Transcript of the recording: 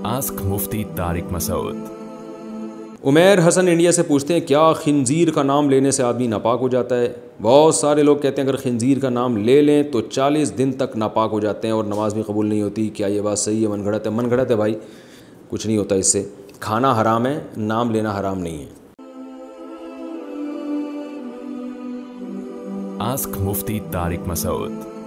Ask Mufti Tariq Masood. Umair Hasan India से पूछते हैं, क्या खिंजीर का नाम लेने से आदमी नापाक हो जाता है? बहुत सारे लोग कहते हैं अगर खिंजीर का नाम ले लें तो 40 दिन तक नापाक हो जाते हैं और नमाज भी कबूल नहीं होती। क्या ये बात सही है? मनगढ़ंत है? मनगढ़ंत है भाई, कुछ नहीं होता इससे। खाना हराम है, नाम लेना हराम नहीं है। आस्क मुफ्ती तारिक मसूद।